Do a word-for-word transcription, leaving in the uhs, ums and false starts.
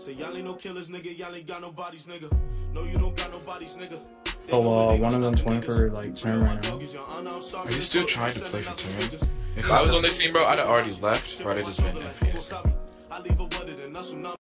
Say y'all ain't no killers, nigga. Y'all ain't got no bodies, nigga. No, you don't got no bodies, nigga. So uh, one of them's playing for like Sam right now. Are you still trying to play for Tim? If I was on the team, bro, I'd have already left, or I'd have just been F P S.